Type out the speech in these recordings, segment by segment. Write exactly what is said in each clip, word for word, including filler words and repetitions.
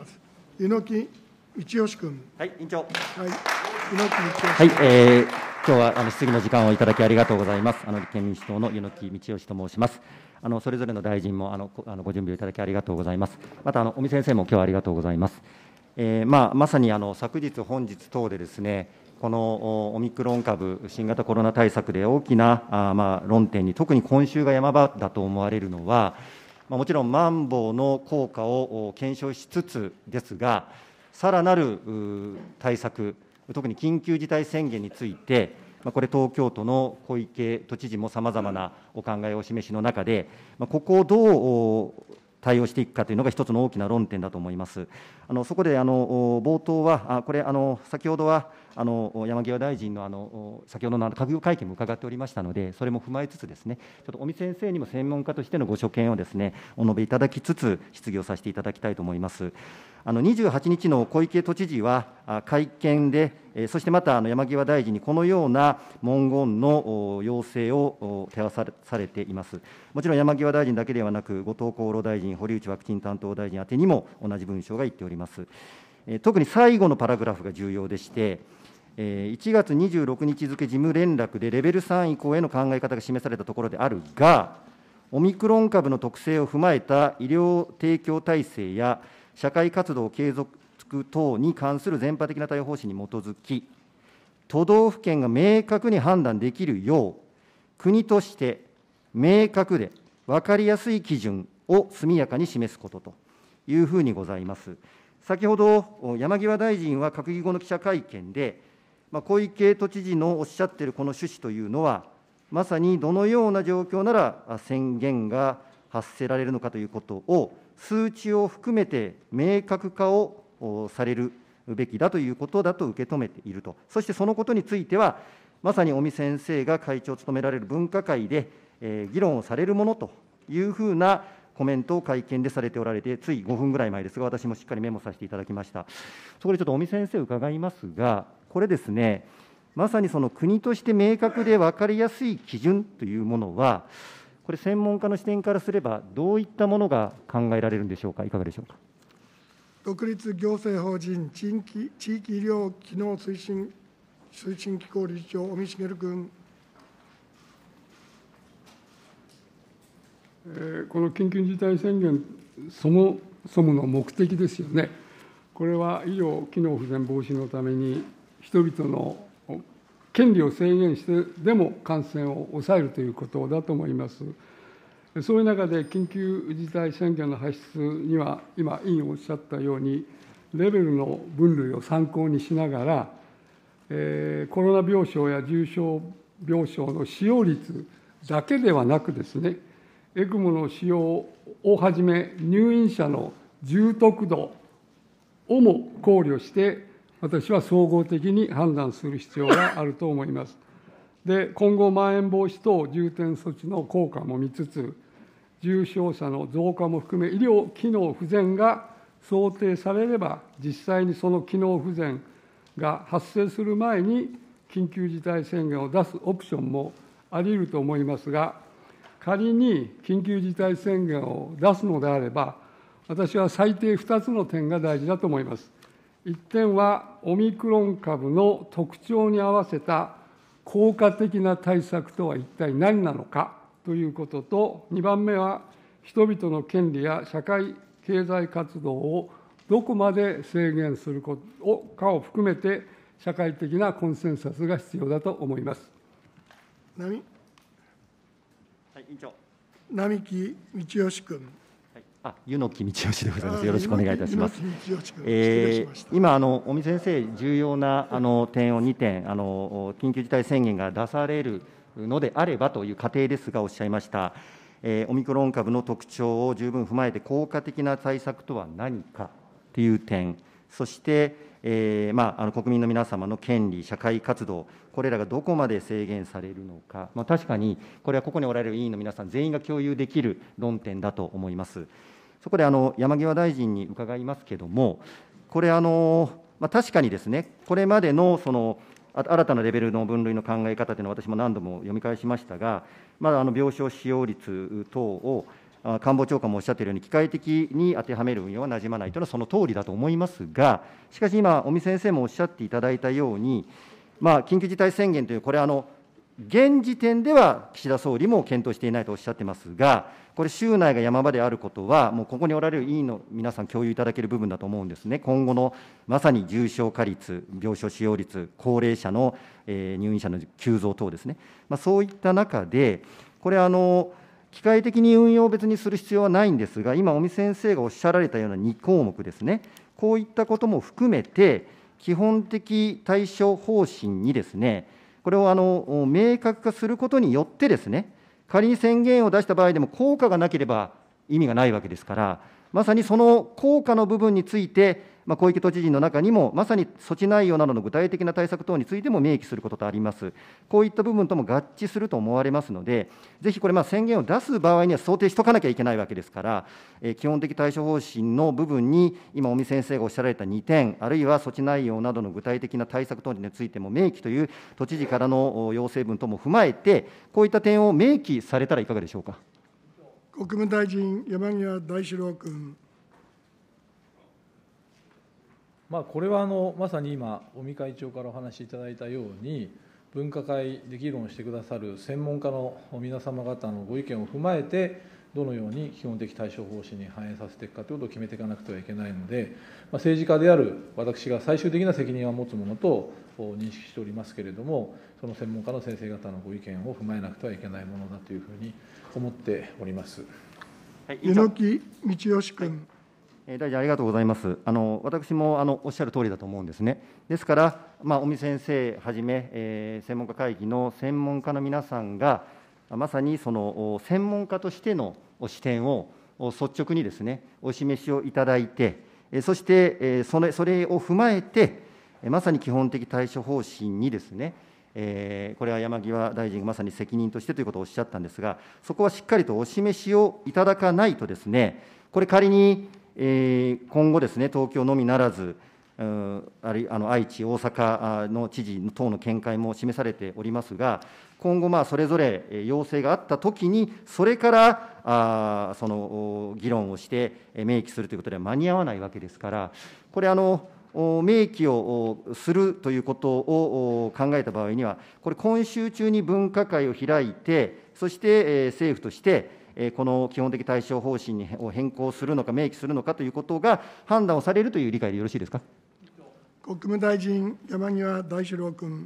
ます。猪木道義君。 はい、委員長。はい、 猪木道義君。 はい、えー、今日はあの質疑の時間をいただきありがとうございます。あの立憲民主党の猪木道義と申します。あのそれぞれの大臣もあのあのご準備をいただきありがとうございます。またあの尾身先生も今日はありがとうございます。えーまあ、まさにあの昨日、本日等でですね、このオミクロン株、新型コロナ対策で大きなあ、まあ、論点に、特に今週が山場だと思われるのは、まあ、もちろん、まん防の効果を検証しつつですが、さらなる対策、特に緊急事態宣言について、これ、東京都の小池都知事もさまざまなお考えをお示しの中で、ここをどう対応していくかというのが一つの大きな論点だと思います。あのそこであの冒頭は、これ、あの先ほどはあの山際大臣のあの先ほどの閣議会見も伺っておりましたので、それも踏まえつつですね、ちょっと尾身先生にも専門家としてのご所見をですね、お述べいただきつつ、質疑をさせていただきたいと思います。あのにじゅうはちにちの小池都知事は会見で、そしてまたあの山際大臣にこのような文言の要請を手渡されています。もちろん山際大臣だけではなく、後藤厚労大臣、堀内ワクチン担当大臣宛てにも同じ文書が言っております。特に最後のパラグラフが重要でして、いちがつにじゅうろくにち付事務連絡でレベルさん以降への考え方が示されたところであるが、オミクロン株の特性を踏まえた医療提供体制や社会活動継続等に関する全般的な対応方針に基づき、都道府県が明確に判断できるよう、国として明確で分かりやすい基準を速やかに示すことというふうにございます。先ほど、山際大臣は閣議後の記者会見で、小池都知事のおっしゃっているこの趣旨というのは、まさにどのような状況なら宣言が発せられるのかということを、数値を含めて明確化をされるべきだということだと受け止めていると、そしてそのことについては、まさに尾身先生が会長を務められる分科会で、えー、議論をされるものというふうなコメントを会見でされておられて、ついごふんぐらい前ですが、私もしっかりメモさせていただきました。そこでちょっと尾身先生、伺いますが、これですね、まさにその国として明確で分かりやすい基準というものは、これ、専門家の視点からすれば、どういったものが考えられるんでしょうか、いかがでしょうか。 独立行政法人地域地域医療機能推進推進機構理事長、尾身茂君。 えー、この緊急事態宣言、そもそもの目的ですよね。これは医療機能不全防止のために、人々の権利を制限してでも感染を抑えるということだと思います。そういう中で、緊急事態宣言の発出には、今、委員おっしゃったように、レベルの分類を参考にしながら、えー、コロナ病床や重症病床の使用率だけではなくですね、エクモの使用をはじめ、入院者の重篤度をも考慮して、私は総合的に判断する必要があると思います。で、今後、まん延防止等重点措置の効果も見つつ、重症者の増加も含め、医療機能不全が想定されれば、実際にその機能不全が発生する前に、緊急事態宣言を出すオプションもあり得ると思いますが、仮に緊急事態宣言を出すのであれば、私は最低ふたつの点が大事だと思います。いってんは、オミクロン株の特徴に合わせた効果的な対策とは一体何なのかということと、にばんめは、人々の権利や社会経済活動をどこまで制限することかを含めて、社会的なコンセンサスが必要だと思います。 並はい、委員長。 並木道義君。 あ、柚木道義でございます。よろしくお願いいたします。 えー、今あの、尾身先生、重要なあの点をにてんあの、緊急事態宣言が出されるのであればという過程ですが、おっしゃいました、えー、オミクロン株の特徴を十分踏まえて、効果的な対策とは何かという点、そして、えーまあ、あの国民の皆様の権利、社会活動、これらがどこまで制限されるのか、まあ、確かにこれはここにおられる委員の皆さん、全員が共有できる論点だと思います。そこであの山際大臣に伺いますけれども、これあの、まあ、確かにですね、これまでのその新たなレベルの分類の考え方というのは、私も何度も読み返しましたが、まだあの病床使用率等を官房長官もおっしゃっているように、機械的に当てはめる運用はなじまないというのはその通りだと思いますが、しかし今、尾身先生もおっしゃっていただいたように、まあ、緊急事態宣言という、これあの、現時点では岸田総理も検討していないとおっしゃってますが、これ、州内が山場であることは、もうここにおられる委員の皆さん、共有いただける部分だと思うんですね、今後のまさに重症化率、病床使用率、高齢者の入院者の急増等ですね、まあ、そういった中で、これあの、機械的に運用を別にする必要はないんですが、今、尾身先生がおっしゃられたようなに項目ですね、こういったことも含めて、基本的対処方針にですね、これをあの明確化することによってですね、仮に宣言を出した場合でも効果がなければ意味がないわけですから、まさにその効果の部分について、まあ、小池都知事の中にも、まさに措置内容などの具体的な対策等についても明記することとあります。こういった部分とも合致すると思われますので、ぜひこれ、まあ宣言を出す場合には想定しとかなきゃいけないわけですから、えー、基本的対処方針の部分に、今、尾身先生がおっしゃられたにてん、あるいは措置内容などの具体的な対策等についても明記という都知事からの要請文等も踏まえて、こういった点を明記されたらいかがでしょうか。 国務大臣、山際大志郎君。 まあ、これはあのまさに今、尾身会長からお話しいただいたように、分科会で議論してくださる専門家の皆様方のご意見を踏まえて、どのように基本的対処方針に反映させていくかということを決めていかなくてはいけないので、まあ、政治家である私が最終的な責任を持つものと認識しておりますけれども、その専門家の先生方のご意見を踏まえなくてはいけないものだというふうに思っております。 はい、猪木道義君。はい大臣、ありがとうございます。あの私もあのおっしゃる通りだと思うんですね。ですから、まあ、尾身先生はじめ、えー、専門家会議の専門家の皆さんが、まさにその専門家としての視点を率直にですね、お示しをいただいて、そしてそれそれを踏まえて、まさに基本的対処方針にですね、えー、これは山際大臣がまさに責任としてということをおっしゃったんですが、そこはしっかりとお示しをいただかないとですね、これ仮に今後ですね、東京のみならず、あるいはあの愛知、大阪の知事等の見解も示されておりますが、今後、それぞれ要請があったときに、それからあその議論をして明記するということでは間に合わないわけですから、これあの、明記をするということを考えた場合には、これ、今週中に分科会を開いて、そして政府として、この基本的対処方針を変更するのか、明記するのかということが判断をされるという理解でよろしいですか。 国務大臣、山際大志郎君。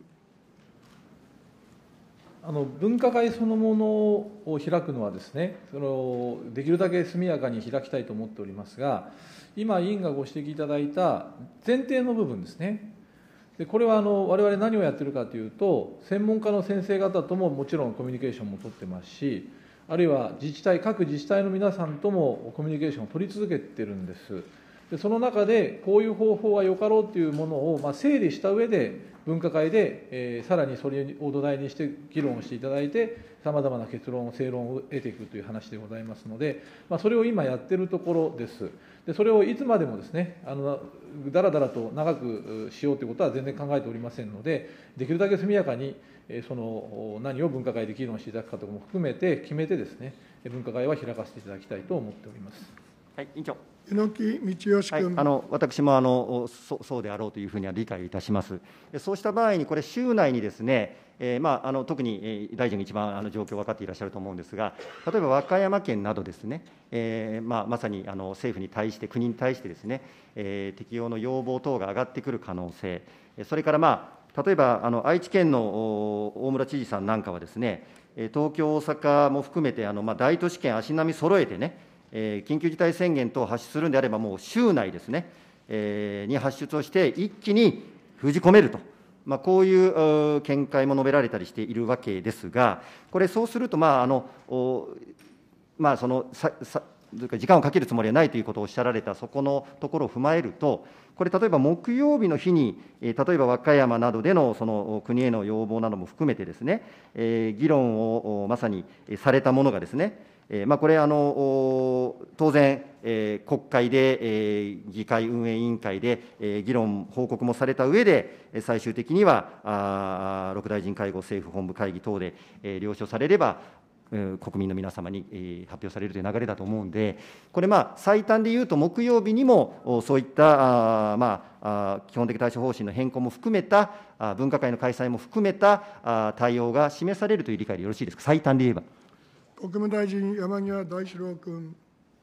あの分科会そのものを開くのはですね、そのできるだけ速やかに開きたいと思っておりますが、今、委員がご指摘いただいた前提の部分ですね、でこれはあの我々何をやってるかというと、専門家の先生方とももちろんコミュニケーションも取ってますし、あるいは自治体、各自治体の皆さんともコミュニケーションを取り続けてるんです。でその中で、こういう方法はよかろうというものを、まあ、整理した上で、分科会で、えー、さらにそれを土台にして議論をしていただいて、さまざまな結論、正論を得ていくという話でございますので、まあ、それを今やっているところです。でそれをいつまでもですね、あのだらだらと長くしようということは全然考えておりませんので、できるだけ速やかに、その何を分科会で議論していただくかとかも含めて決めてですね、分科会は開かせていただきたいと思っております。 はい、委員長。 猪木道義君。 はい、あの私もあのそそうであろうというふうには理解いたします。そうした場合に、これ、週内にですね、えーまあ、あの特に大臣が一番あの状況を分かっていらっしゃると思うんですが、例えば和歌山県などですね、えーまあ、まさにあの政府に対して、国に対してですね、えー、適用の要望等が上がってくる可能性、それから、まあ、例えばあの愛知県の大村知事さんなんかはですね、東京、大阪も含めてあの、まあ、大都市圏、足並み揃えてね、えー、緊急事態宣言等を発出するんであれば、もう週内ですね、えー、に発出をして、一気に封じ込めると、まあ、こういう見解も述べられたりしているわけですが、これ、そうすると、まああのまあ、そのささ時間をかけるつもりはないということをおっしゃられた、そこのところを踏まえると、これ、例えば木曜日の日に、例えば和歌山などでのその国への要望なども含めてですね、えー、議論をまさにされたものがですね、えーまあ、これあの、当然、えー、国会で、えー、議会運営委員会で、えー、議論、報告もされた上で、最終的にはあろく大臣会合、政府本部会議等で、えー、了承されれば、 国民の皆様に発表されるという流れだと思うんで、これ、まあ、最短でいうと、木曜日にもそういったあ、まあ、基本的対処方針の変更も含めた、分科会の開催も含めた対応が示されるという理解でよろしいですか、最短で言えば。 国務大臣、山際大志郎君。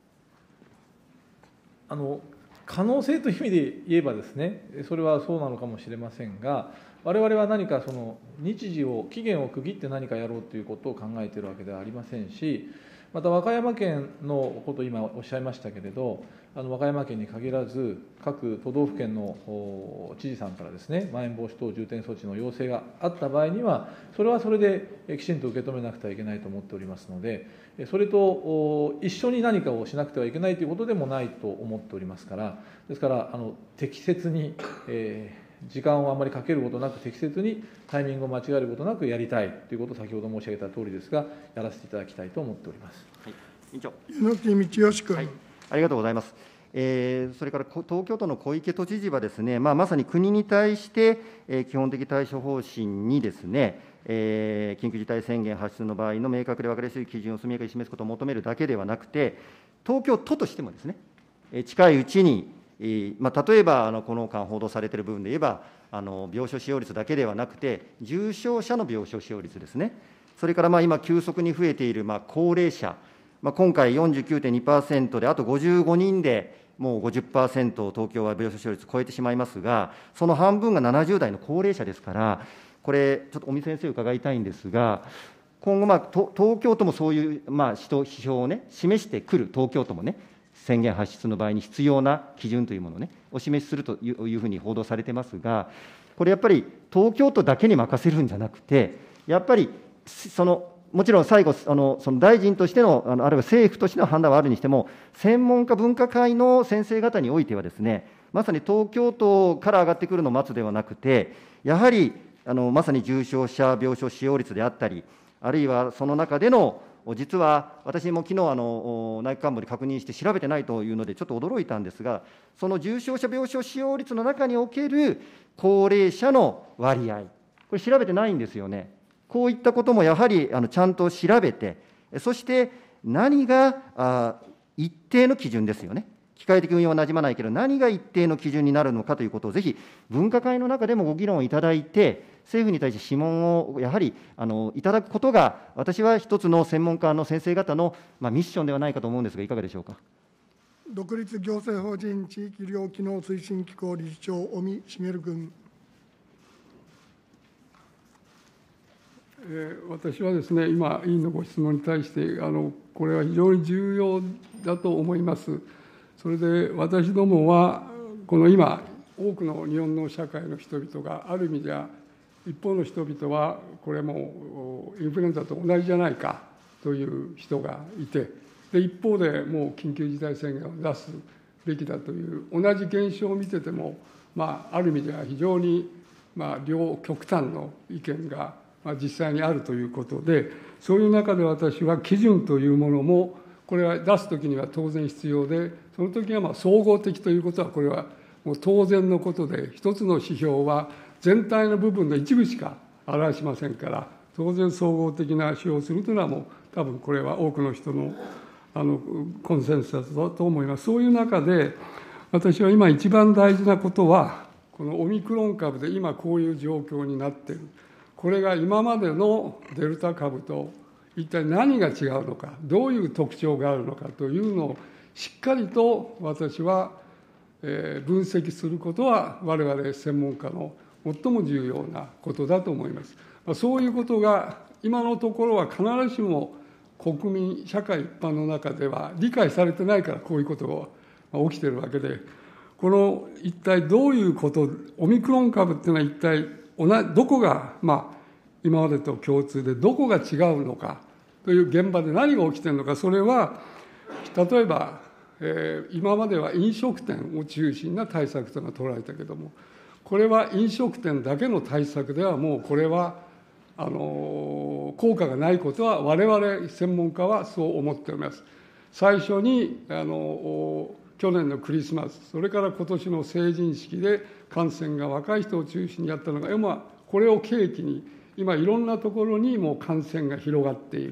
あの可能性という意味で言えばですね、それはそうなのかもしれませんが、我々は何かその日時を、期限を区切って何かやろうということを考えているわけではありませんし、また和歌山県のことを今おっしゃいましたけれど、あの和歌山県に限らず、各都道府県の知事さんからですね、まん延防止等重点措置の要請があった場合には、それはそれできちんと受け止めなくてはいけないと思っておりますので、それと一緒に何かをしなくてはいけないということでもないと思っておりますから、ですからあの適切に、えー時間をあまりかけることなく、適切にタイミングを間違えることなくやりたいということを先ほど申し上げたとおりですが、やらせていただきたいと思っております。 はい、委員長。 柚木道義君、 はい、ありがとうございます。えー、それから東京都の小池都知事はですね、まあ、まさに国に対して、えー、基本的対処方針にですね、えー、緊急事態宣言発出の場合の明確で分かりやすい基準を速やかに示すことを求めるだけではなくて、東京都としてもですね、近いうちに、まあ、例えばあのこの間報道されている部分で言えば、あの病床使用率だけではなくて、重症者の病床使用率ですね、それからまあ今、急速に増えているまあ高齢者、まあ、今回 よんじゅうきゅうてんにパーセント で、あとごじゅうごにんでもう ごじゅっパーセント を東京は病床使用率超えてしまいますが、その半分がななじゅう代の高齢者ですから、これ、ちょっと尾身先生、伺いたいんですが、今後、まあ、東京都もそういう、まあ、指標を、ね、示してくる、東京都もね、宣言発出の場合に必要な基準というものを、ね、お示しするというふうに報道されてますが、これやっぱり東京都だけに任せるんじゃなくて、やっぱりそのもちろん最後、あのその大臣としての、あのあるいは政府としての判断はあるにしても、専門家分科会の先生方においてはですね、まさに東京都から上がってくるのを待つではなくて、やはりあのまさに重症者病床使用率であったり、あるいはその中での、実は私も昨日あの内閣官房で確認して調べてないというので、ちょっと驚いたんですが、その重症者病床使用率の中における高齢者の割合、これ、調べてないんですよね。こういったこともやはりあのちゃんと調べて、そして何があ一定の基準ですよね。機械的運用はなじまないけど、何が一定の基準になるのかということを、ぜひ分科会の中でもご議論いただいて、政府に対して諮問をやはりあのいただくことが、私は一つの専門家の先生方の、まあ、ミッションではないかと思うんですが、いかがでしょうか。 独立行政法人地域医療機能推進機構理事長、尾身茂君。 えー、私はですね、今、委員のご質問に対して、あのこれは非常に重要だと思います。それで私どもは、この今、多くの日本の社会の人々が、ある意味では、一方の人々は、これもインフルエンザと同じじゃないかという人がいて、で一方でもう緊急事態宣言を出すべきだという、同じ現象を見てても、まあ、ある意味では非常に、まあ、両極端の意見が、まあ、実際にあるということで、そういう中で私は基準というものも、これは出すときには当然必要で、その時はまあ総合的ということは、これはもう当然のことで、一つの指標は全体の部分の一部しか表しませんから、当然総合的な指標をするというのは、もう多分これは多くの人のあのコンセンサスだと思います。そういう中で、私は今一番大事なことは、このオミクロン株で今こういう状況になっている。これが今までのデルタ株と一体何が違うのか、どういう特徴があるのかというのをしっかりと私は分析することは、我々専門家の最も重要なことだと思います。そういうことが今のところは必ずしも国民、社会一般の中では理解されてないから、こういうことが起きているわけで、この一体どういうこと、オミクロン株っていうのは一体どこが、まあ、今までと共通でどこが違うのかという現場で何が起きているのか、それは例えば、えー、今までは飲食店を中心な対策というのが取られたけれども、これは飲食店だけの対策ではもうこれはあの効果がないことは我々専門家はそう思っております。最初にあの去年のクリスマス、それから今年の成人式で感染が若い人を中心にやったのが、今これを契機に今いろんなところにもう感染が広がっている。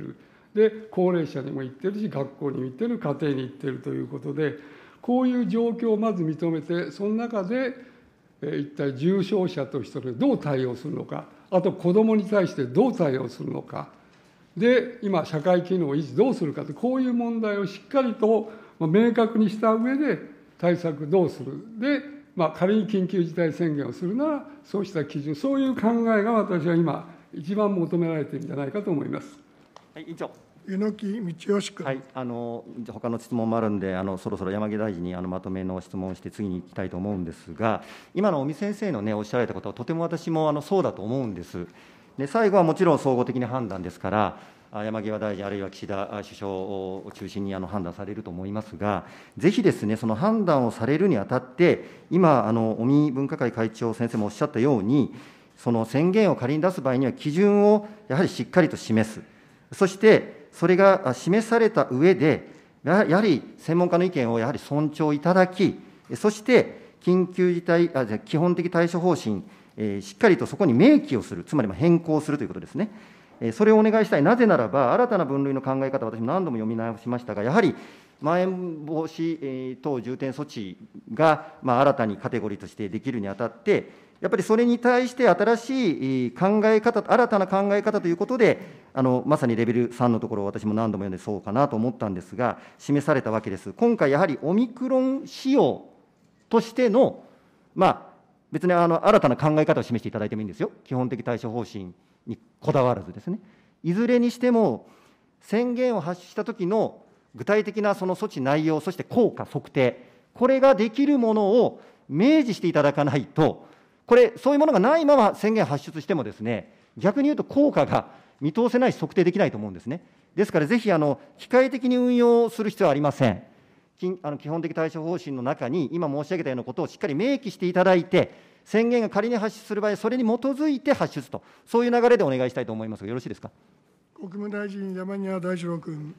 で、高齢者にも行ってるし、学校にも行ってる、家庭に行ってるということで、こういう状況をまず認めて、その中で、え一体重症者としてどう対応するのか、あと子どもに対してどう対応するのか、で、今、社会機能を維持どうするかと、こういう問題をしっかりと明確にした上で、対策どうする。で、まあ、仮に緊急事態宣言をするなら、そうした基準、そういう考えが私は今、一番求められているんじゃないかと思います。 はい、委員長。 柚木道義君。 はい、あの他の質問もあるんで、あのそろそろ山際大臣にあのまとめの質問をして次に行きたいと思うんですが、今の尾身先生のねおっしゃられたことはとても私もあのそうだと思うんです。で、最後はもちろん総合的な判断ですから、山際大臣あるいは岸田首相を中心にあの判断されると思いますが、ぜひですね、その判断をされるにあたって、今あの尾身分科会会長先生もおっしゃったように、その宣言を仮に出す場合には基準をやはりしっかりと示す。そしてそれが示された上で、やはり専門家の意見をやはり尊重いただき、そして緊急事態、あ基本的対処方針、えー、しっかりとそこに明記をする、つまり変更するということですね。えー、それをお願いしたい。なぜならば、新たな分類の考え方、私も何度も読み直しましたが、やはりまん延防止等重点措置が、まあ、新たにカテゴリーとしてできるにあたって、やっぱりそれに対して新しい考え方、新たな考え方ということで、あのまさにレベルさんのところを私も何度も読んでそうかなと思ったんですが、示されたわけです。今回、やはりオミクロン仕様としての、まあ、別にあの新たな考え方を示していただいてもいいんですよ、基本的対処方針にこだわらずですね。いずれにしても、宣言を発したときの具体的なその措置内容、そして効果測定、これができるものを明示していただかないと、これ、そういうものがないまま宣言発出してもですね、逆に言うと効果が見通せないし、測定できないと思うんですね。ですから、ぜひ、あの機械的に運用する必要はありません。あの基本的対処方針の中に、今申し上げたようなことをしっかり明記していただいて、宣言が仮に発出する場合、それに基づいて発出と、そういう流れでお願いしたいと思いますが、よろしいですか。 国務大臣、山際大志郎君。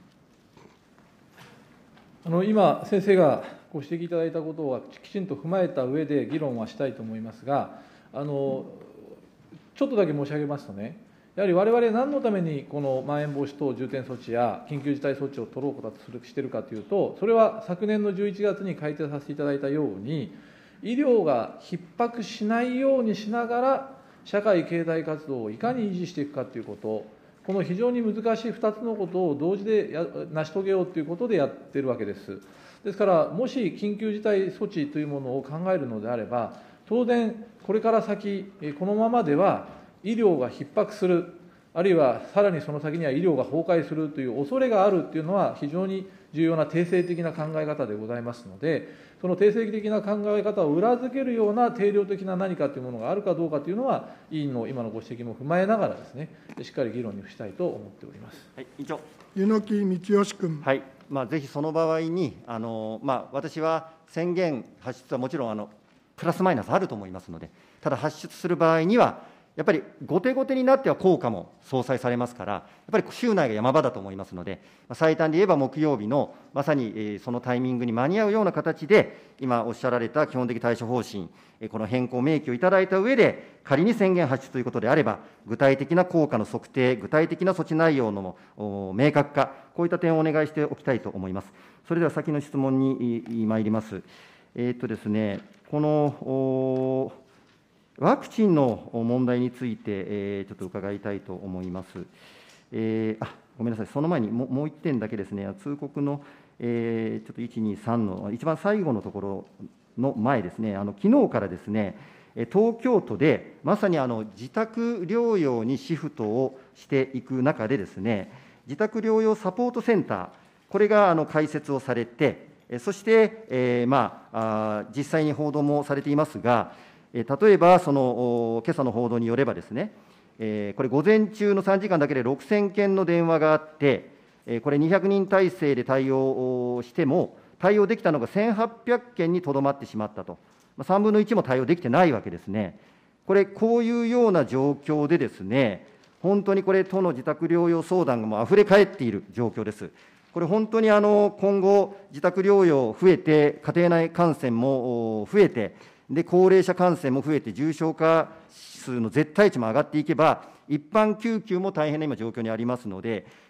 あの今、先生がご指摘いただいたことはきちんと踏まえた上で議論はしたいと思いますが、あのちょっとだけ申し上げますとね、やはり我々、何のためにこのまん延防止等重点措置や緊急事態措置を取ろうとしているかというと、それは昨年のじゅういちがつに改定させていただいたように、医療が逼迫しないようにしながら、社会経済活動をいかに維持していくかということ、この非常に難しいふたつのことを同時でや成し遂げようということでやっているわけです。ですから、もし緊急事態措置というものを考えるのであれば、当然、これから先、このままでは医療が逼迫する、あるいはさらにその先には医療が崩壊するという恐れがあるというのは、非常に重要な定性的な考え方でございますので、その定性的な考え方を裏付けるような定量的な何かというものがあるかどうかというのは、委員の今のご指摘も踏まえながらですね、しっかり議論にしたいと思っております。 はい、委員長。 柚木道義君。 はい、まあ、ぜひその場合に、あのまあ、私は宣言発出はもちろんあのプラスマイナスあると思いますので、ただ発出する場合には、やっぱり後手後手になっては効果も相殺されますから、やっぱり週内が山場だと思いますので、最短で言えば木曜日のまさにそのタイミングに間に合うような形で、今おっしゃられた基本的対処方針、この変更明記をいただいた上で、仮に宣言発出ということであれば、具体的な効果の測定、具体的な措置内容の明確化、こういった点をお願いしておきたいと思います。それでは先の質問に参ります。えーっとですね、このワクチンの問題について、えー、ちょっと伺いたいと思います。えー、あごめんなさい、その前にもういってんだけですね、通告の、えー、ちょっといち、に、さんの一番最後のところの前ですね、あの昨日からですね、東京都でまさにあの自宅療養にシフトをしていく中でですね、自宅療養サポートセンター、これがあの開設をされて、そして、えーまあ、実際に報道もされていますが、例えば、その今朝の報道によればですね、これ、午前中のさんじかんだけでろくせんけんの電話があって、これ、にひゃくにん体制で対応しても、対応できたのがせんはっぴゃくけんにとどまってしまったと、さんぶんのいちも対応できてないわけですね。これ、こういうような状況でですね、本当にこれ、都の自宅療養相談がもうあふれかえっている状況です。これ、本当にあの今後、自宅療養増えて、家庭内感染も増えて、で高齢者感染も増えて、重症化数の絶対値も上がっていけば、一般救急も大変な今、状況にありますので、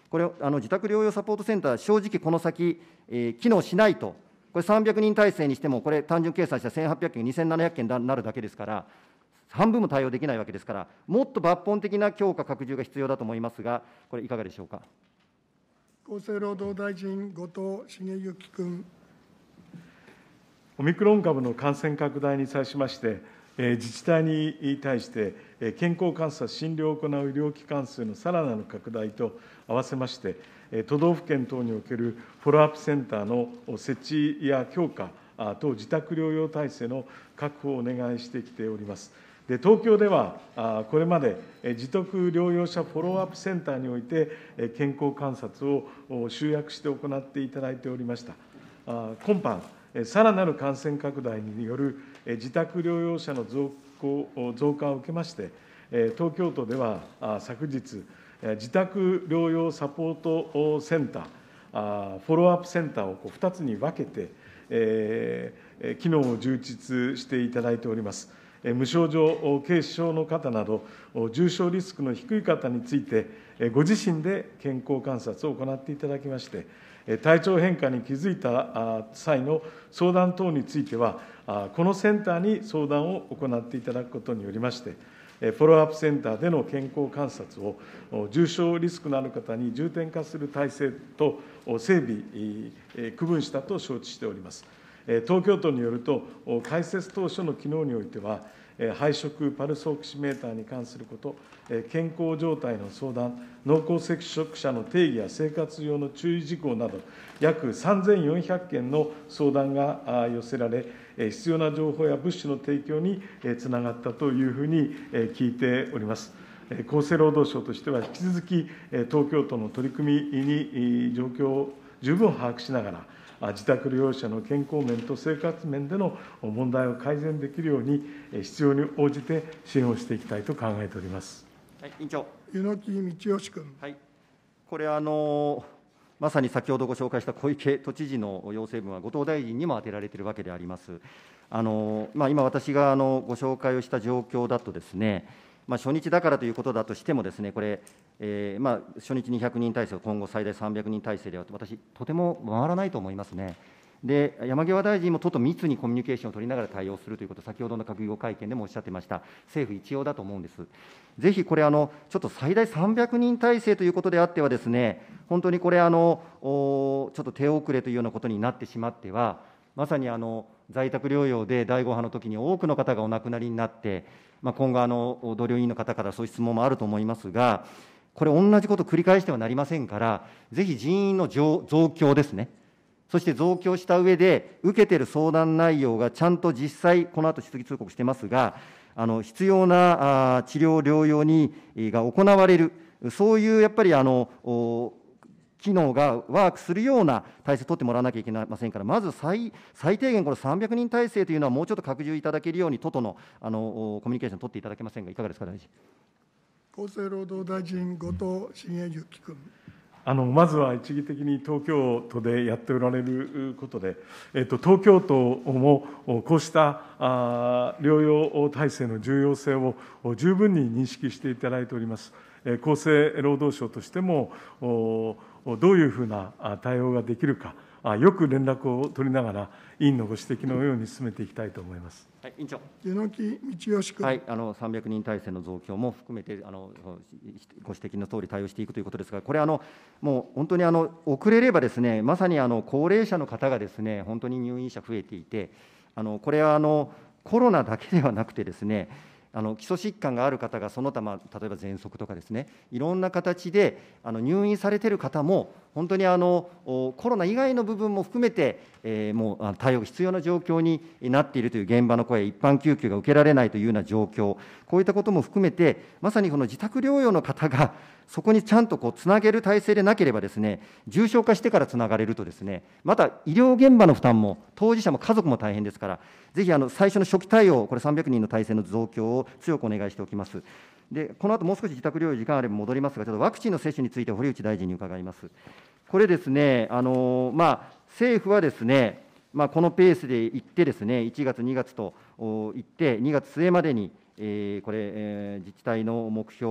これ、あの自宅療養サポートセンター、正直この先、えー、機能しないと、これさんびゃくにん体制にしても、これ、単純計算したらせんはっぴゃくけん、にせんななひゃくけんになるだけですから、半分も対応できないわけですから、もっと抜本的な強化、拡充が必要だと思いますが、これ、いかがでしょうか。 厚生労働大臣、後藤茂之君。 オミクロン株の感染拡大に際しまして、自治体に対して健康観察、診療を行う医療機関数のさらなる拡大と合わせまして、都道府県等におけるフォローアップセンターの設置や強化等、自宅療養体制の確保をお願いしてきております。で東京では、これまで自宅療養者フォローアップセンターにおいて、健康観察を集約して行っていただいておりました。今般、さらなる感染拡大による自宅療養者の増加増加を受けまして、東京都では昨日、自宅療養サポートセンター、フォローアップセンターをふたつに分けて、機能を充実していただいております。無症状、軽症の方など、重症リスクの低い方について、ご自身で健康観察を行っていただきまして、体調変化に気づいた際の相談等については、このセンターに相談を行っていただくことによりまして、フォローアップセンターでの健康観察を重症リスクのある方に重点化する体制と整備、区分したと承知しております。東京都によると、開設当初の機能においては、配食パルスオキシメーターに関すること、健康状態の相談、濃厚接触者の定義や生活上の注意事項など、約さんぜんよんひゃっけんの相談が寄せられ、必要な情報や物資の提供につながったというふうに聞いております。厚生労働省としては、引き続き東京都の取り組みに状況を十分把握しながら、自宅療養者の健康面と生活面での問題を改善できるように、必要に応じて支援をしていきたいと考えております。 はい、委員長。 柚木道義君。 はい、これあの、まさに先ほどご紹介した小池都知事の要請文は、後藤大臣にも当てられているわけであります。あのまあ、今、私があのご紹介をした状況だとですね、まあ、初日だからということだとしてもですね、これ、えーまあ、初日にひゃくにん体制を今後最大さんびゃくにん体制では、私、とても回らないと思いますね。で、山際大臣も都と密にコミュニケーションを取りながら対応するということを、先ほどの閣議後会見でもおっしゃってました、政府一様だと思うんです。ぜひこれあの、ちょっと最大さんびゃくにん体制ということであってはですね、本当にこれあの、ちょっと手遅れというようなことになってしまっては、まさにあの在宅療養でだいご波の時に多くの方がお亡くなりになって、まあ、今後あの、同僚委員の方からそういう質問もあると思いますが、これ、同じことを繰り返してはなりませんから、ぜひ人員の増強ですね、そして増強した上で、受けている相談内容がちゃんと実際、この後質疑通告してますが、あの必要な治療、療養にが行われる、そういうやっぱりあの機能がワークするような体制を取ってもらわなきゃいけませんから、まず 最, 最低限、これさんびゃくにん体制というのは、もうちょっと拡充いただけるように、都とのあのコミュニケーションを取っていただけませんが、いかがですか、大臣。 厚生労働大臣、後藤茂之君。 あのまずは一義的に東京都でやっておられることで、えっと、東京都もこうしたあ療養体制の重要性を十分に認識していただいております。厚生労働省としても、どういうふうな対応ができるか、よく連絡を取りながら、委員のご指摘のように進めていきたいと思います。 はい、委員長。 柚木道義君。 はい、あのさんびゃくにん体制の増強も含めて、あのご指摘のとおり対応していくということですが、これあの、もう本当にあの遅れればですね、まさにあの高齢者の方がですね、本当に入院者増えていて、あのこれはあのコロナだけではなくてですね、あの基礎疾患がある方がその他、まあ、例えば喘息とかですね、いろんな形であの入院されている方も、本当にあのコロナ以外の部分も含めて、えー、もう対応が必要な状況になっているという現場の声、一般救急が受けられないというような状況、こういったことも含めて、まさにこの自宅療養の方が、そこにちゃんとこうつなげる体制でなければですね、重症化してからつながれるとですね、また医療現場の負担も、当事者も家族も大変ですから、ぜひあの最初の初期対応、これさんびゃくにんの体制の増強を強くお願いしておきます。で、この後もう少し自宅療養時間あれば戻りますが、ちょっとワクチンの接種について堀内大臣に伺います。これですね、あのまあ、政府はですね、まあ、このペースでいってですね、いちがつ、にがつといって、にがつ末までに、えー、これ、えー、自治体の目標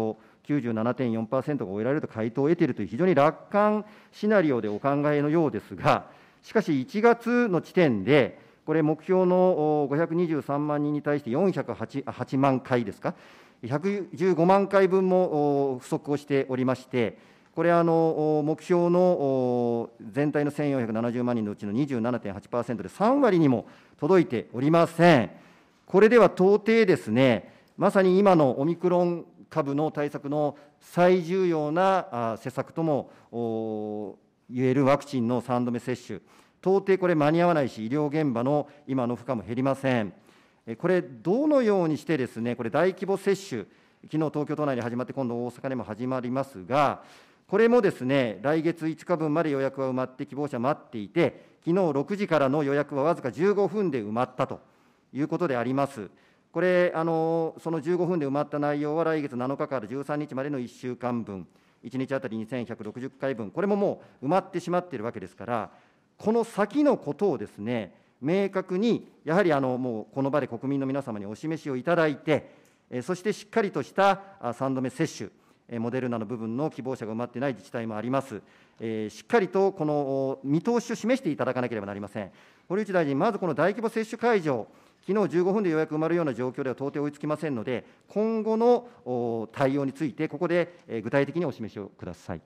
きゅうじゅうななてんよんパーセント が終えられると回答を得ているという、非常に楽観シナリオでお考えのようですが、しかしいちがつの時点で、これ、目標のごひゃくにじゅうさんまんにんに対してよんひゃくはちまんかいですか、ひゃくじゅうごまんかいぶんも不足をしておりまして、これ、あの目標の全体のせんよんひゃくななじゅうまんにんのうちの にじゅうななてんはちパーセント でさんわりにも届いておりません。これでは到底ですね、まさに今のオミクロン株の対策の最重要な施策とも言えるワクチンのさんどめ接種、到底これ間に合わないし、医療現場の今の負荷も減りません。これ、どのようにしてですね、これ、大規模接種、きのう東京都内で始まって、今度大阪でも始まりますが、これもですね、来月いつかぶんまで予約は埋まって、希望者待っていて、きのうろくじからの予約はわずかじゅうごふんで埋まったということであります。これ、あのそのじゅうごふんで埋まった内容は、来月なのかからじゅうさんにちまでのいっしゅうかんぶん、いちにちあたりにせんひゃくろくじゅっかいぶん、これももう埋まってしまっているわけですから、この先のことをですね、明確に、やはりあのもうこの場で国民の皆様にお示しをいただいて、そしてしっかりとしたさんどめ接種、モデルナの部分の希望者が埋まっていない自治体もあります。しっかりとこの見通しを示していただかなければなりません。堀内大臣、まずこの大規模接種会場、きのうじゅうごふんで予約埋まるような状況では到底追いつきませんので、今後の対応について、ここで具体的にお示しをください。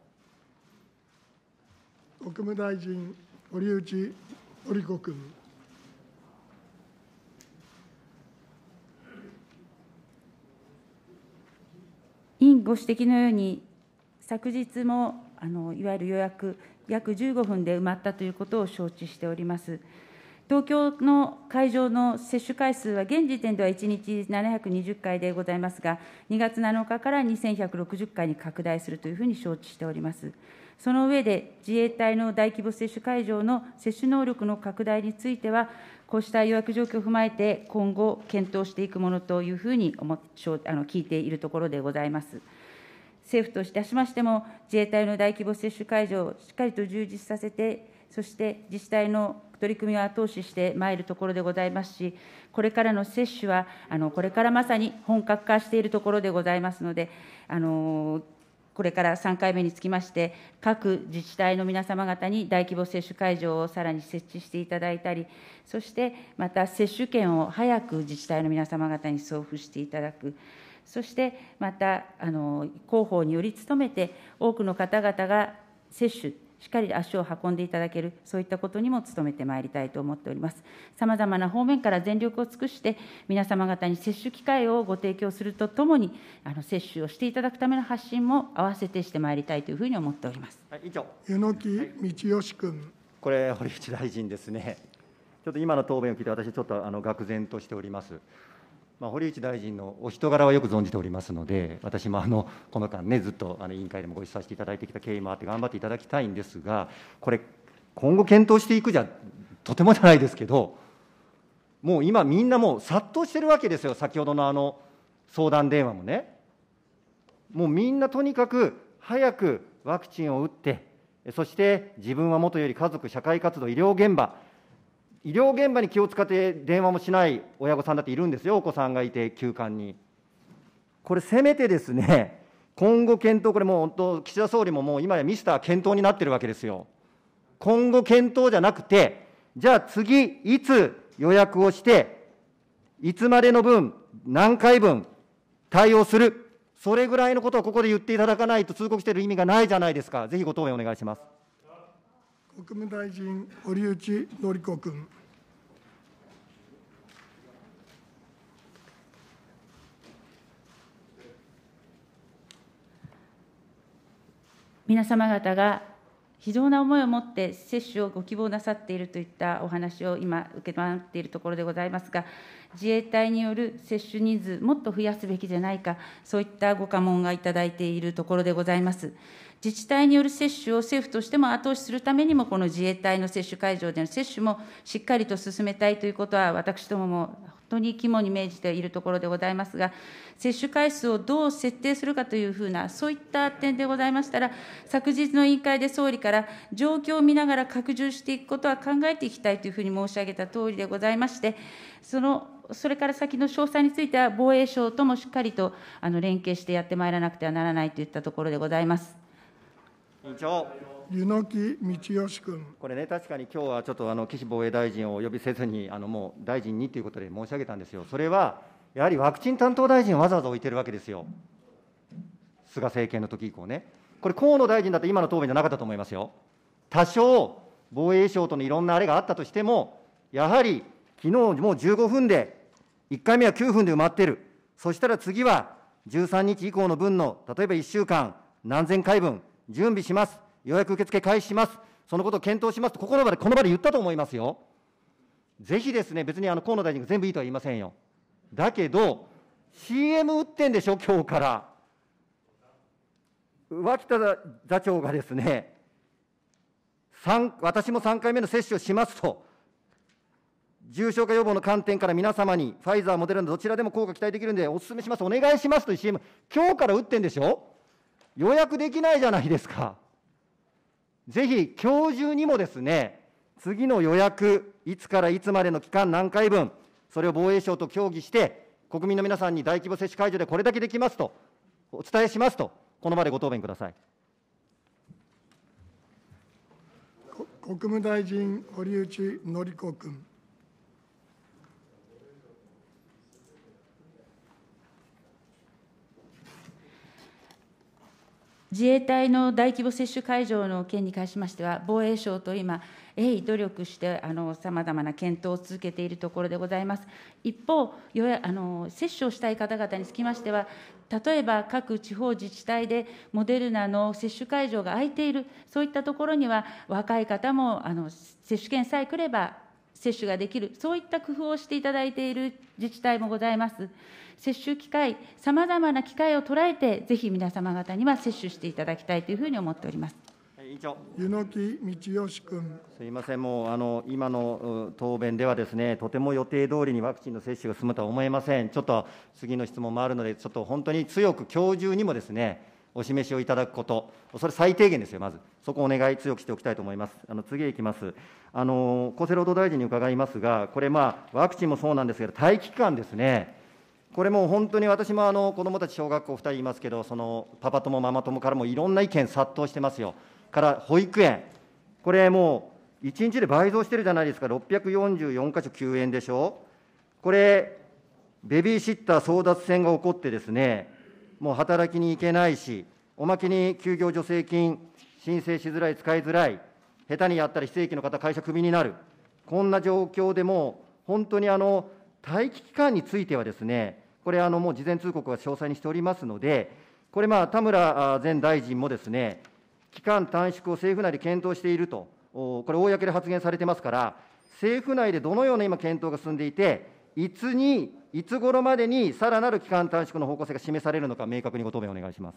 国務大臣、堀内詔子君。 委員ご指摘のように、昨日もあのいわゆる予約、約じゅうごふんで埋まったということを承知しております。東京の会場の接種回数は、現時点ではいちにちななひゃくにじゅっかいでございますが、にがつなのかからにせんひゃくろくじゅっかいに拡大するというふうに承知しております。その上で、自衛隊の大規模接種会場の接種能力の拡大については、こうした予約状況を踏まえて、今後、検討していくものというふうに思っあの聞いているところでございます。政府といたしましても、自衛隊の大規模接種会場をしっかりと充実させて、そして自治体の取り組みを後押ししてまいるところでございますし、これからの接種は、あのこれからまさに本格化しているところでございますので、あのこれからさんかいめにつきまして、各自治体の皆様方に大規模接種会場をさらに設置していただいたり、そしてまた接種券を早く自治体の皆様方に送付していただく、そしてまたあの広報により努めて、多くの方々が接種、しっかり足を運んでいただける、そういったことにも努めてまいりたいと思っております。さまざまな方面から全力を尽くして、皆様方に接種機会をご提供するとともに、あの接種をしていただくための発信も併せてしてまいりたいというふうに思っております。 はい、委員長。 柚木道義君。 これ、堀内大臣ですね、ちょっと今の答弁を聞いて、私、ちょっとあの愕然としております。まあ、堀内大臣のお人柄はよく存じておりますので、私もあのこの間ね、ずっとあの委員会でもご一緒させていただいてきた経緯もあって、頑張っていただきたいんですが、これ、今後検討していくじゃ、とてもじゃないですけど、もう今、みんなもう殺到してるわけですよ、先ほどのあの相談電話もね。もうみんなとにかく早くワクチンを打って、そして自分はもとより家族、社会活動、医療現場、医療現場に気を使って電話もしない親御さんだっているんですよ、お子さんがいて、休館に。これ、せめてですね、今後検討、これもう本当、岸田総理ももう今やミスター検討になってるわけですよ。今後検討じゃなくて、じゃあ次、いつ予約をして、いつまでの分、何回分対応する、それぐらいのことをここで言っていただかないと、通告している意味がないじゃないですか。ぜひご答弁お願いします。 国務大臣、堀内詔子君。 皆様方が非常な思いを持って接種をご希望なさっているといったお話を今、受け止まっているところでございますが、自衛隊による接種人数、もっと増やすべきじゃないか、そういったご下問がいただいているところでございます。自治体による接種を政府としても後押しするためにも、この自衛隊の接種会場での接種もしっかりと進めたいということは、私どもも本当に肝に銘じているところでございますが、接種回数をどう設定するかというふうな、そういった点でございましたら、昨日の委員会で総理から、状況を見ながら拡充していくことは考えていきたいというふうに申し上げたとおりでございまして、そのそれから先の詳細については、防衛省ともしっかりとあの連携してやってまいらなくてはならないといったところでございます。 委員長。 柚木道義君。 これね、確かに今日はちょっとあの岸防衛大臣をお呼びせずに、あのもう大臣にということで申し上げたんですよ。それはやはりワクチン担当大臣をわざわざ置いてるわけですよ、菅政権の時以降ね。これ、河野大臣だって今の答弁じゃなかったと思いますよ。多少、防衛省とのいろんなあれがあったとしても、やはり昨日もうじゅうごふんで、いっかいめはきゅうふんで埋まってる、そしたら次はじゅうさんにち以降の分の、例えばいっしゅうかん、何千回分、準備します、予約受付開始します、そのことを検討しますと、ここの場で、この場で言ったと思いますよ。ぜひですね、別にあの河野大臣が全部いいとは言いませんよ。だけど、シーエム 打ってんでしょ、今日から。脇田座長がですね、私もさんかいめの接種をしますと、重症化予防の観点から皆様に、ファイザー、モデルナ、どちらでも効果期待できるんで、お勧めします、お願いしますという シーエム、今日から打ってんでしょ、予約できないじゃないですか。ぜひ、今日中にもですね、次の予約、いつからいつまでの期間、何回分、それを防衛省と協議して、国民の皆さんに大規模接種会場でこれだけできますと、お伝えしますと、この場でご答弁ください。 国務大臣、堀内詔子君。 自衛隊の大規模接種会場の件に関しましては、防衛省と今、鋭意努力してさまざまな検討を続けているところでございます。一方、よやあの接種をしたい方々につきましては、例えば各地方自治体でモデルナの接種会場が空いている、そういったところには、若い方もあの接種券さえ来れば接種ができる、そういった工夫をしていただいている自治体もございます。接種機会、さまざまな機会を捉えて、ぜひ皆様方には接種していただきたいというふうに思っております。 委員長。 柚木道義君。 すみません、もうあの今の答弁ではですね、とても予定通りにワクチンの接種が進むとは思えません。ちょっと次の質問もあるので、ちょっと本当に強く今日中にもですね、お示しをいただくこと、それ最低限ですよ、まず、そこをお願い強くしておきたいと思います。あの次へ行きます。あの厚生労働大臣に伺いますが、これ、まあ、ワクチンもそうなんですけど、待機期間ですね。これもう本当に私もあの子どもたち小学校ふたりいますけど、そのパパ友、ママ友からもいろんな意見殺到してますよ。から保育園、これもういちにちで倍増してるじゃないですか、ろっぴゃくよんじゅうよんかしょ休園でしょ。これ、ベビーシッター争奪戦が起こってですね、もう働きに行けないし、おまけに休業助成金、申請しづらい、使いづらい、下手にやったら非正規の方、会社クビになる、こんな状況でもう、本当にあの待機期間についてはですね、これ、あのもう事前通告は詳細にしておりますので、これ、まあ、田村前大臣もですね、期間短縮を政府内で検討していると、これ、公で発言されてますから、政府内でどのような今、検討が進んでいて、いつに、いつ頃までにさらなる期間短縮の方向性が示されるのか、明確にご答弁お願いします。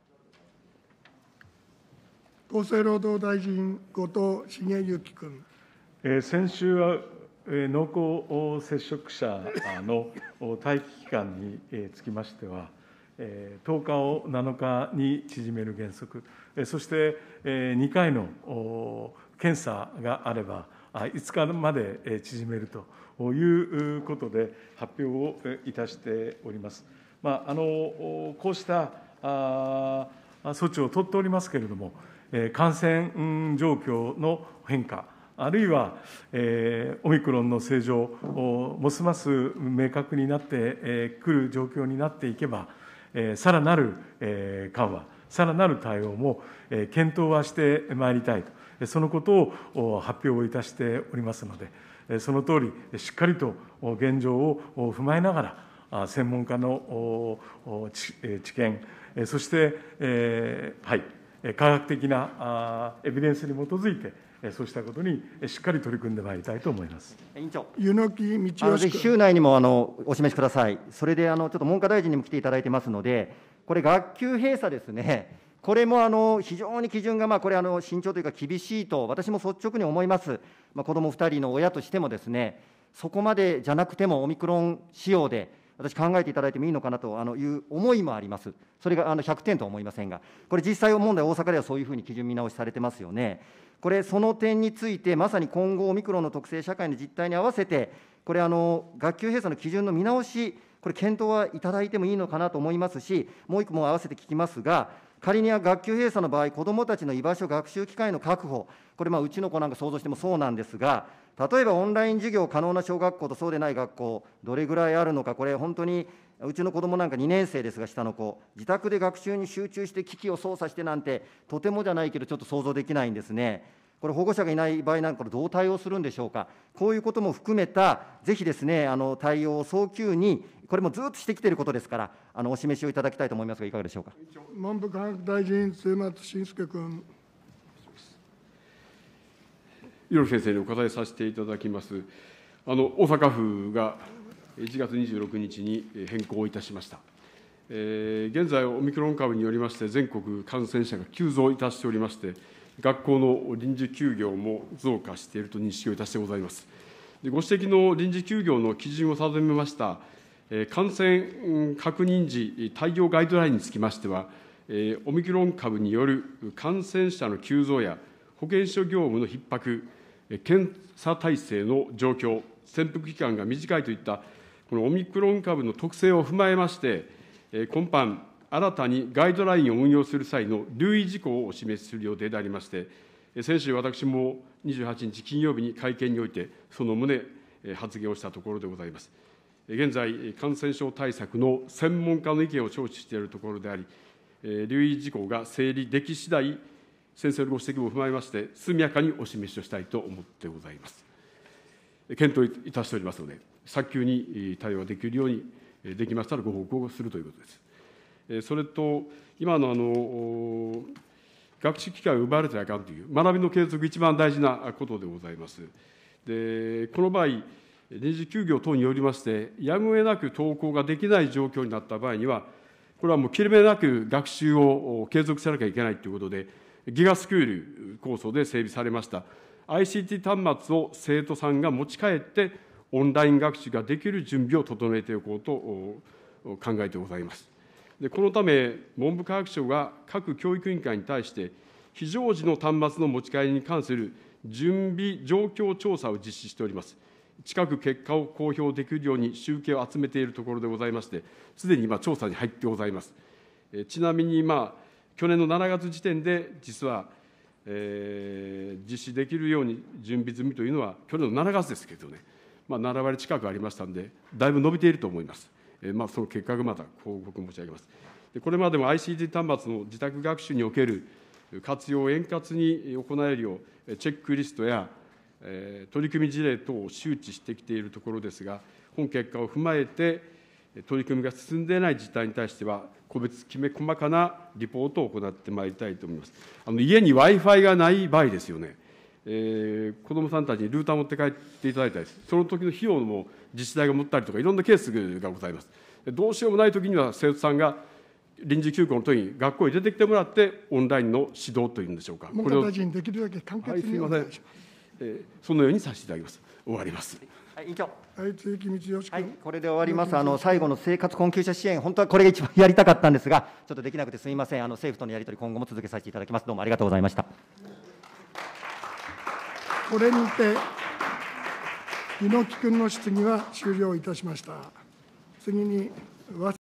厚生労働大臣、後藤茂之君。 えー、先週は、えー、濃厚接触者の待機期間に、えー、つきましては、えー、とおかをなのかに縮める原則、えー、そして、えー、にかいの検査があれば、いつかまで縮めるということで発表をいたしております。まあ、あのこうした措置を取っておりますけれども、感染状況の変化、あるいは、えー、オミクロンの正常をますます明確になってくる状況になっていけば、えー、さらなる、えー、緩和、さらなる対応も、えー、検討はしてまいりたいと、そのことを発表をいたしておりますので、そのとおり、しっかりと現状を踏まえながら、専門家の知見、そして、えー、はい、科学的なエビデンスに基づいて、そうしたことにしっかり取り組んでまいりたいと思います。 委員長、 柚木道義君。 ぜひ週内にもあのお示しください。それであのちょっと文科大臣にも来ていただいてますので、これ、学級閉鎖ですね、これもあの非常に基準がまあこれあの慎重というか厳しいと、私も率直に思います。まあ、子どもふたりの親としてもですね、そこまでじゃなくてもオミクロン仕様で、私、考えていただいてもいいのかなという思いもあります。それがあのひゃくてんとは思いませんが、これ、実際問題、大阪ではそういうふうに基準見直しされてますよね。これ、その点について、まさに今後、オミクロンの特性、社会の実態に合わせて、 これあの、学級閉鎖の基準の見直し、これ、検討はいただいてもいいのかなと思いますし、もう一個も合わせて聞きますが、仮には学級閉鎖の場合、子どもたちの居場所、学習機会の確保、これ、うちの子なんか想像してもそうなんですが、例えばオンライン授業可能な小学校とそうでない学校、どれぐらいあるのか、これ、本当にうちの子どもなんかにねん生ですが、下の子、自宅で学習に集中して機器を操作してなんて、とてもじゃないけど、ちょっと想像できないんですね。これ、保護者がいない場合なんか、どう対応するんでしょうか。こういうことも含めた、ぜひですね、あの対応を早急に、これもずっとしてきていることですから、あのお示しをいただきたいと思いますが、いかがでしょうか。 文部科学大臣、末松信介君。 伊野先生にお答えさせていただきます。あの大阪府がいちがつにじゅうろくにちに変更いたしました。えー、現在、オミクロン株によりまして、全国感染者が急増いたしておりまして、学校の臨時休業も増加していると認識をいたしてございます。でご指摘の臨時休業の基準を定めました、えー、感染確認時対応ガイドラインにつきましては、えー、オミクロン株による感染者の急増や保健所業務の逼迫、検査体制の状況、潜伏期間が短いといった、このオミクロン株の特性を踏まえまして、今般、新たにガイドラインを運用する際の留意事項をお示しする予定でありまして、先週、私もにじゅうはちにち金曜日に会見において、その旨、発言をしたところでございます。現在、感染症対策の専門家の意見を聴取しているところであり、留意事項が整理でき次第、先生のご指摘も踏まえまして、速やかにお示しをしたいと思ってございます。検討いたしておりますので、早急に対応できるようにできましたら、ご報告をするということです。それと、今のあの学習機会を奪われてはいかんという、学びの継続、一番大事なことでございます。でこの場合、臨時休業等によりまして、やむを得なく登校ができない状況になった場合には、これはもう切れ目なく学習を継続しなきゃいけないということで、ギガスクール構想で整備されました アイシーティー 端末を生徒さんが持ち帰って、オンライン学習ができる準備を整えておこうと考えてございます。でこのため、文部科学省が各教育委員会に対して、非常時の端末の持ち帰りに関する準備状況調査を実施しております。近く結果を公表できるように集計を集めているところでございまして、すでに今、調査に入ってございます。ちなみに、まあ、去年のしちがつ時点で、実は、えー、実施できるように準備済みというのは、去年のしちがつですけどね、まあ、ななわり近くありましたので、だいぶ伸びていると思います。えーまあ、その結果がまた報告申し上げます。でこれまでも アイシーティー 端末の自宅学習における活用を円滑に行えるよう、チェックリストや、えー、取り組み事例等を周知してきているところですが、本結果を踏まえて、取り組みが進んでいない自治体に対しては、個別きめ細かなリポートを行ってまいりたいと思います。あの家に Wi-Fi がない場合ですよね、えー、子どもさんたちにルーター持って帰っていただいたり、その時の費用も自治体が持ったりとか、いろんなケースがございます。どうしようもないときには、生徒さんが臨時休校の時に学校に出てきてもらって、オンラインの指導というんでしょうか、 文科大臣、できるだけ簡潔にお願いします。 はい、えー、そのようにさせていただきます。終わります。 はい、委員長。 はい、鈴木光義君。 はい、これで終わります。あの最後の生活困窮者支援、本当はこれが一番やりたかったんですが、ちょっとできなくてすみません。あの政府とのやり取り、今後も続けさせていただきます。どうもありがとうございました。 これにて、猪木君の質疑は終了いたしました。次に